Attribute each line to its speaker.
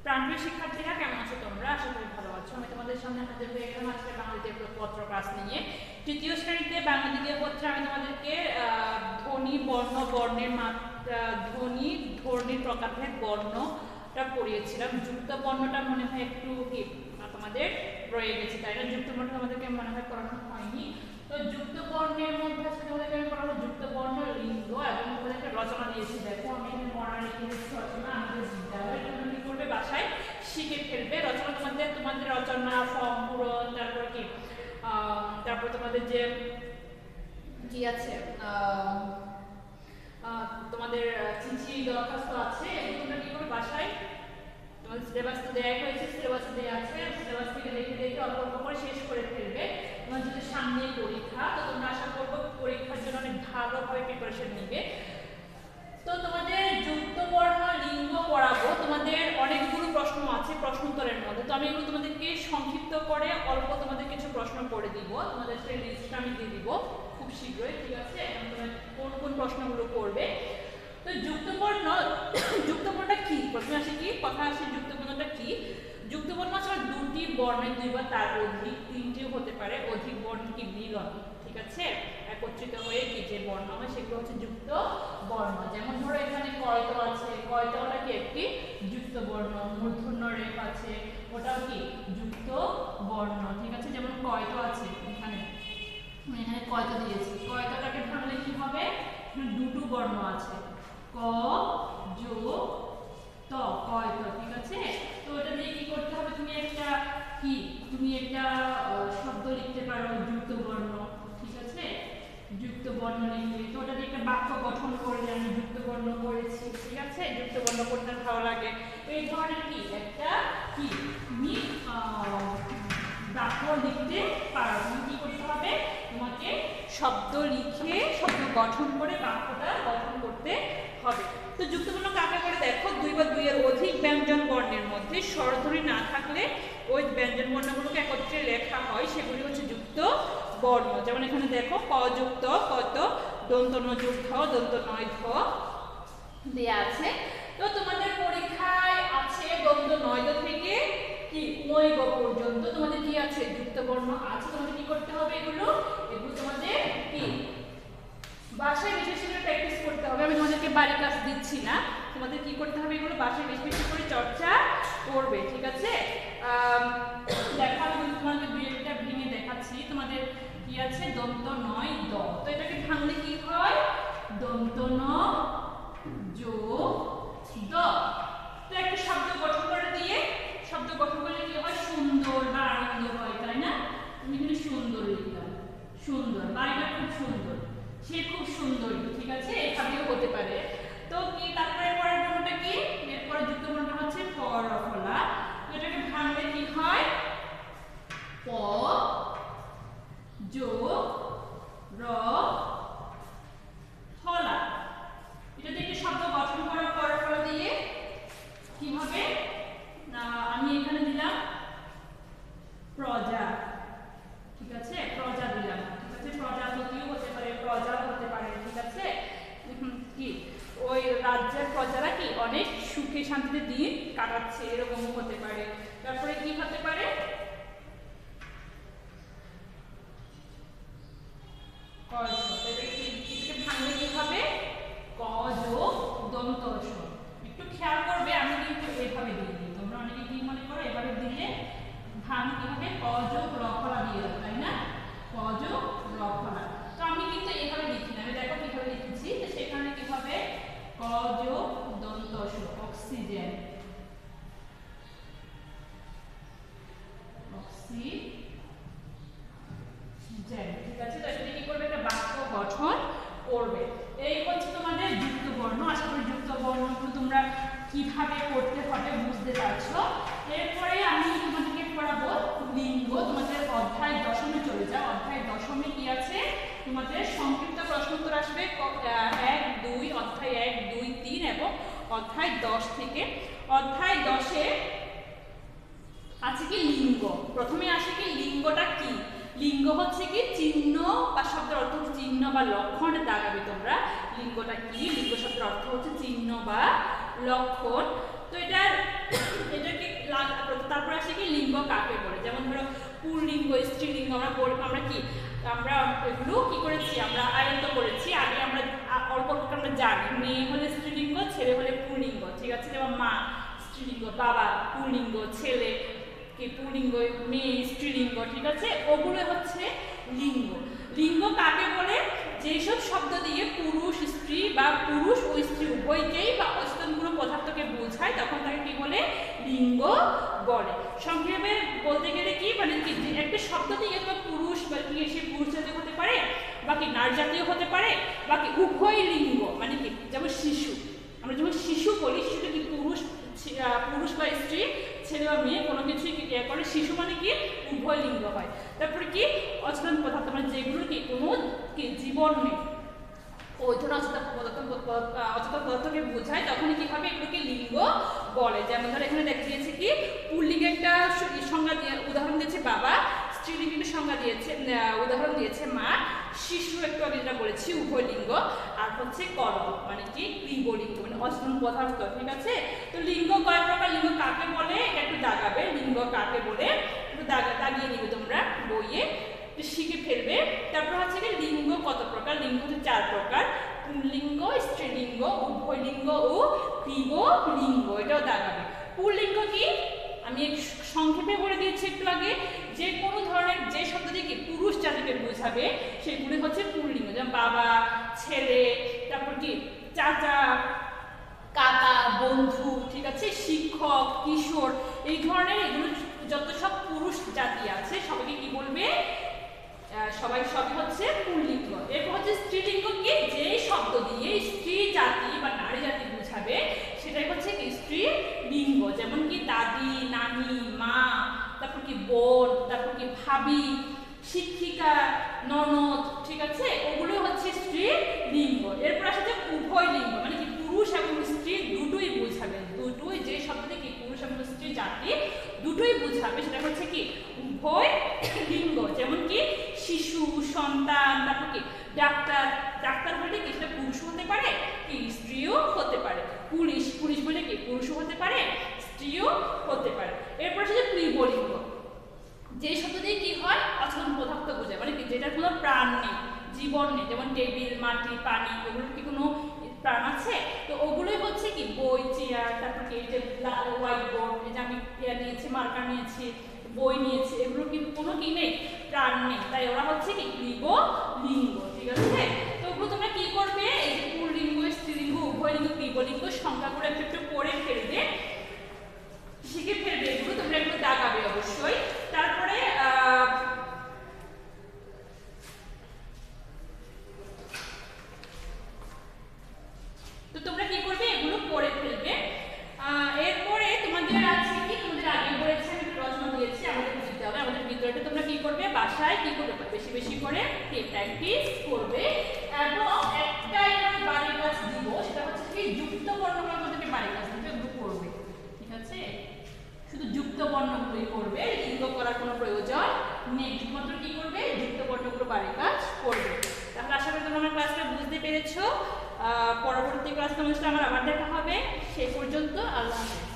Speaker 1: প্রাণপ্রিয় শিক্ষার্থীরা, কেমন আছো তোমরা? আশা করি ভালো আছো। আমি তোমাদের সামনে হাজির হয়ে গেলাম আজকে বাংলা দ্বিতীয় পত্র ক্লাস নিয়ে। তৃতীয় শ্রেণীতে বাংলা দ্বিতীয় পত্রে আমি তোমাদেরকে ধ্বনি, বর্ণ, বর্ণের মাত্রা, ধ্বনি, ধ্বনির প্রকারভেদ, বর্ণটা পড়িয়েছিলাম। যুক্ত বর্ণটা মনে হয় একটু কি তোমাদের রয়ে গেছে, তাই না? যুক্ত বর্ণ আমাদেরকে মনে হয় পড়ানো হয়নি। তো যুক্ত বর্ণের মধ্যে আজকে তোমাদেরকে আমি পড়াবো যুক্ত বর্ণ, লিঙ্গ এবং তোমাদেরকে রচনা দিয়েছি। দেখো আমি এখানে মরা লিখে দিচ্ছি রচনা। আমাদের বিদ্যালয়ে তোমরা কি করবে, বাসায় শিখে ফেলবে রচনা। তোমাদের রচনা, ফর্ম পূরণ, তারপর কি তারপর তোমাদের যে কি আছে তোমাদের চিঠি, দরখাস্ত আছে, এগুলো তোমরা কি করবে বাসায়। তোমাদের সিলেবাস তো দেওয়া হয়েছে, সিলেবাস দেওয়া আছে, সিলেবাস থেকে দেখে দেখে অল্প অল্প করে শেষ করে ফেলবে। তোমার যদি সামনে পরীক্ষা, তো তোমরা আশা করবো পরীক্ষার জন্য অনেক ভালোভাবে প্রিপারেশন নিবে। তো তোমাদের যুক্ত বর্ণ, লিঙ্গ পড়াবো। তোমাদের অনেকগুলো প্রশ্ন আছে প্রশ্নোত্তরের মধ্যে, তো আমি এগুলো তোমাদেরকে সংক্ষিপ্ত করে অল্প তোমাদের কিছু প্রশ্ন করে দিব। তোমাদের সেই লিস্টটা আমি দিয়ে দিব খুব শীঘ্রই, ঠিক আছে? এখন তোমরা কোন কোন প্রশ্নগুলো করবে। তো যুক্তবর্ণটা কি? প্রথমে আসে কি কথা আসে, যুক্তবর্ণটা কি? যুক্তবর্ণ আসলে দুটি বর্ণের দুই বা তার অধিক, তিনটিও হতে পারে, অধিক বর্ণ কি মিলন, ঠিক আছে? একত্রিত হয়ে কি যে বর্ণ হয় সেগুলো হচ্ছে যুক্ত বর্ণ। যেমন ধরো এখানে কয়ত আছে, কয়তটা কি একটি যুক্ত বর্ণ। মূর্ধন্য রেফ আছে, ওটাও কি যুক্ত বর্ণ, ঠিক আছে? যেমন কয়ত আছে এখানে, এখানে কয়ত দিয়েছি, কয়তটাকে ভাঙলে কি হবে, দুটো বর্ণ আছে, ক যোগ ত, কয়ত, ঠিক আছে? তো এটা দিয়ে কি করতে হবে, তুমি একটা শব্দ লিখতে পারো যুক্ত বর্ণ, ঠিক আছে? যুক্ত বর্ণ লিখলে তো ওটা দিয়ে একটা বাক্য গঠন করলে আমি যুক্ত বর্ণ করেছি, ঠিক আছে? যুক্ত বর্ণ করতে ভালো লাগে। এই ধরনের কি একটা কি তুমি বাক্য লিখতে পারো। তুমি কি করতে হবে, তোমাকে শব্দ লিখে শব্দ গঠন করে বাক্যটা গঠন করতে হবে। তো যুক্তবর্ণ কাকে করে দেখো, দুই বা দুইয়ের অধিক ব্যঞ্জন বর্ণের মধ্যে স্বরধ্বনি না থাকলে ওই ব্যঞ্জন বর্ণগুলোকে একত্রে লেখা হয়, সেগুলি হচ্ছে যুক্ত বর্ণ। যেমন এখানে দেখো ক যুক্ত, কত, দন্ত ন যুক্ত, দন্ত নয় ধ দেয়া আছে। তো তোমাদের পরীক্ষায় আছে দন্ত নয় দ থেকে কি মই গ পর্যন্ত তোমাদের কি আছে, যুক্ত বর্ণ আছে। তোমাদের কি করতে হবে, এগুলো তোমাদের কি বাসায় বেশি বেশি করে প্র্যাকটিস করতে হবে। আমি তোমাদেরকে বাড়ির কাজ দিচ্ছি না, তোমাদের কি করতে হবে, এগুলো বাসায় বেশি বেশি করে চর্চা করবে, ঠিক আছে? দেখো আমি তোমাদের দুই একটা ভেঙে দেখাচ্ছি। তোমাদের কি আছে, দন্ত নয় দ, তো এটাকে ভাঙলে কি হয়, দন্ত ন যোগ দ। তো একটা শব্দ গঠন করে দিয়ে, শব্দ গঠন করলে কি হয়, সুন্দর বা আনন্দ হয়, তাই না? তুমি এখানে সুন্দর লিখলাম, সুন্দর, বাড়িটা খুব সুন্দর, সে খুব সুন্দরী, ঠিক আছে? এভাবেও হতে পারে। তো কি তারপরে পরের বর্ণটা কি, এরপরে যুক্ত বর্ণটা হচ্ছে প র ফলা। তো এটাকে ভাঙলে কি হয়, প যোগ র ফলা। এটা থেকে শব্দ গঠন করার পর ফলা দিয়ে কি হবে, আমি এখানে দিলাম প্রজা, ঠিক আছে? প্রজা দিলাম, ঠিক আছে? প্রজাপতিও হতে পারে, প্রজা হতে পারে, ঠিক আছে? কি ওই রাজ্যের প্রজারা কি অনেক সুখে শান্তিতে দিন কাটাচ্ছে, এরকমও হতে পারে। তারপরে কি হতে পারে, এটাকে ভাঙলে কি হবে, ক যোগ দন্ত স। একটু খেয়াল করবে, আমি কিন্তু এভাবে দিয়ে দিই, তোমরা অনেকে কি মনে করো এভাবে দিলে ভাঙ কি হবে, ক যোগ র ফলা দিয়ে দাও, তাই না? ক যোগ র ফলা। তো আমি কিন্তু এভাবে লিখি না, আমি দেখো কিভাবে লিখেছি। তো সেখানে কি হবে, ক যোগ দন্ত স, অক্সিজেন, ঠিক আছে? তো এটা কি করবে, একটা বাক্য গঠন করবে। এই হচ্ছে তোমাদের যুক্ত বর্ণ। আশা করি যুক্ত বর্ণগুলো তোমরা কিভাবে করতে হবে বুঝতে পারছো। এরপরে আমি তোমাদেরকে পড়াবো লিঙ্গ। তোমাদের অধ্যায় 10-এ চলে যাও। অধ্যায় 10-এ কি আছে, তোমাদের সংক্ষিপ্ত প্রশ্নোত্তর আসবে 1, 2, অধ্যায় 1, 2, 3 এবং অধ্যায় 10 থেকে। অধ্যায় 10-এ আছে কি লিঙ্গ। প্রথমে আসে কি, লিঙ্গটা কি? লিঙ্গ হচ্ছে কি চিহ্ন বা শব্দের অর্থ হচ্ছে চিহ্ন বা লক্ষণ, দাগাবে তোমরা। লিঙ্গটা কি, লিঙ্গ শব্দের অর্থ হচ্ছে চিহ্ন বা লক্ষণ। তো এটার এটাকে তারপরে আসে কি লিঙ্গ কাকে বলে, যেমন ধরো পুল্লিঙ্গ, স্ত্রীলিঙ্গ আমরা কি আমরা এগুলো কি করেছি, আমরা আয়ত্ত করেছি। আগে আমরা অল্প অল্প আমরা জানি, মেয়ে হলে স্ত্রীলিঙ্গ, ছেলে হলে পুল্লিঙ্গ, ঠিক আছে। যেমন মা স্ত্রীলিঙ্গ, বাবা পুল্লিঙ্গ, ছেলে কি পুল্লিঙ্গ, মেয়ে স্ত্রীলিঙ্গ, ঠিক আছে। ওগুলো হচ্ছে লিঙ্গ। লিঙ্গ কাকে বলে, যেসব শব্দ দিয়ে পুরুষ স্ত্রী বা পুরুষ ও স্ত্রী উভয়কেই বা অচেতন কোনো পদার্থকে বোঝায় তখন তাকে কি বলে, লিঙ্গ বলে। সংক্ষেপে বলতে গেলে কি মানে কি একটা শব্দ দিয়ে তোমার পুরুষ বা কি সে পুরুষ জাতীয় হতে পারে, বাকি নারী জাতীয় হতে পারে, বাকি উভয় লিঙ্গ মানে কি, যেমন শিশু, আমরা যখন শিশু বলি শিশুটা কি পুরুষ বা স্ত্রী, ছেলে বা মেয়ে কোনো কিছুই করে, শিশু মানে কি উভয় লিঙ্গ হয়। তারপরে কি অচেতন পদার্থ মানে যেগুলো কি কোনো কি জীবন নেই, ওই ধরনের অচেতন পদার্থকে বোঝায় তখনই কি হবে, এগুলোকে লিঙ্গ বলে। যেমন ধর এখানে দেখা দিয়েছে কি পুল্লিঙ্গে একটা সংজ্ঞা দিয়ে উদাহরণ দিয়েছে বাবা, স্ত্রীলিঙ্গের সংজ্ঞা দিয়েছে উদাহরণ দিয়েছে মা, শিশু একটু আগে যেটা বলেছি উভয় লিঙ্গ, আর হচ্ছে কলম মানে কি ক্রিবলিঙ্গ মানে অচেতন পদার্থ, ঠিক আছে। তো লিঙ্গ কয় প্রকার, লিঙ্গ কাকে বলে এটা একটু দাগাবে, লিঙ্গ কাকে বলে একটু দাগিয়ে নিবে তোমরা বইয়ে, শিখে ফেলবে। তারপর হচ্ছে কি লিঙ্গ কত প্রকার, লিঙ্গ হচ্ছে 4 প্রকার, পুল্লিঙ্গ, স্ত্রীলিঙ্গ, উভয়লিঙ্গ ও ক্রিবলিঙ্গ, এটাও দাগাবে। পুল্লিঙ্গ কি আমি সংক্ষেপে বলে দিয়েছি একটু আগে, যে কোনো ধরনের যে শব্দ দিয়ে কি পুরুষ জাতিকে বোঝাবে সেগুলি হচ্ছে পুল্লিঙ্গ, যেমন বাবা, ছেলে, তারপর কি চাচা, কাকা, বন্ধু, ঠিক আছে, শিক্ষক, কিশোর, এই ধরনের এগুলো যত সব পুরুষ জাতি আছে সবাইকে কি বলবে, সবই হচ্ছে পুল্লিঙ্গ। এরপর হচ্ছে স্ত্রীলিঙ্গ কি, যে শব্দ দিয়ে স্ত্রী জাতি বা নারী জাতি বোঝাবে সেটাই হচ্ছে কি স্ত্রীলিঙ্গ, যেমন কি দাদি, নানি, মা, তারপর কি বোন, তারপর কি ভাবি, শিক্ষিকা, ননদ, ঠিক আছে, ওগুলো হচ্ছে স্ত্রীলিঙ্গ। এরপর আসছে উভয় লিঙ্গ মানে কি পুরুষ এবং স্ত্রী দুটোই বোঝাবে, দুটোই যে শব্দ দিয়ে কি পুরুষ এবং স্ত্রী জাতি দুটোই বোঝাবে সেটা হচ্ছে কি উভয় লিঙ্গ। যেমন কি শিশু, সন্তান, তারপর কি ডাক্তার, ডাক্তার বলে কি সেটা পুরুষ হতে পারে, কি স্ত্রীও হতে পারে। পুলিশ, পুলিশ বলে কি পুরুষও হতে পারে, স্ত্রীও হতে পারে। এরপর হচ্ছে ক্রিবলিঙ্গ, যে শব্দ দিয়ে কি হয় অচেতন পদার্থ বোঝায় মানে কি যেটার কোনো প্রাণ নেই, জীবন নেই, যেমন টেবিল, মাটি, পানি, এগুলোর কি কোনো প্রাণ আছে, তো ওগুলোই হচ্ছে কি বই, চেয়ার, তারপর কি যে হোয়াইট বোর্ড, এই যে আমি নিয়েছি, মার্কার নিয়েছি, বই নিয়েছি, এগুলোর কিন্তু কোনো কি নেই, প্রাণ নেই, তাই ওরা হচ্ছে কি ক্রিবলিঙ্গ, ঠিক আছে। তো ওগুলো তোমরা কি করবে, এই যে পুল্লিঙ্গ, স্ত্রীলিঙ্গ, উভয়লিঙ্গ, ক্রিবলিঙ্গ সংখ্যাগুলো একটু একটু পড়ে ফেলবে, শিখে ফেলবে, এগুলো তোমরা একটু দাগাবে অবশ্যই। তারপরে তো তোমরা কি করবে, এগুলো পড়ে ফেলবে। এরপরে তোমাদের আছে কি, তোমাদের আগে বলেছি আমি প্রশ্ন দিয়েছি আমাদের বুঝতে হবে, আমাদের ভিতরটা তোমরা কি করবে বাসায় কি করবে বেশি বেশি করে প্র্যাকটিস করবে। এবং একটা বাড়ির কাজ দিব, সেটা হচ্ছে কি যুক্ত বর্ণগুলো তোমাদেরকে বাড়ির কাজ দিতে করবে, ঠিক আছে, শুধু যুক্ত বর্ণগুলোই করবে, লিঙ্গ করার কোনো প্রয়োজন নেই, শুধুমাত্র কি করবে যুক্ত বর্ণগুলো বাড়ির কাজ করবে। তাহলে আশা করি তোমরা আমার ক্লাসটা বুঝতে পেরেছো। পরবর্তী ক্লাস তোমাদের সাথে আমার আবার দেখা হবে, সেই পর্যন্ত আল্লাহ হাফেজ।